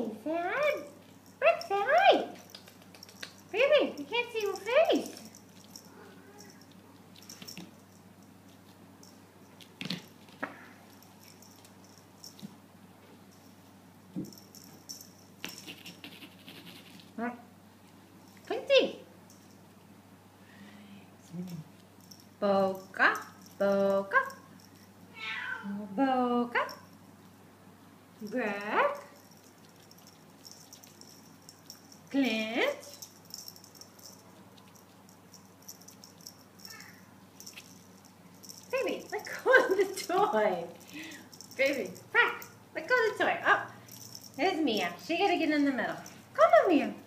doing, Sad? What's that? Baby, I can't see your face. What? Quincy. Boca, Boca, Boca, Greg, Clint, baby, let go of the toy. Baby, back, let go of the toy. Oh, there's Mia. She gotta get in the middle. Come on, Mia.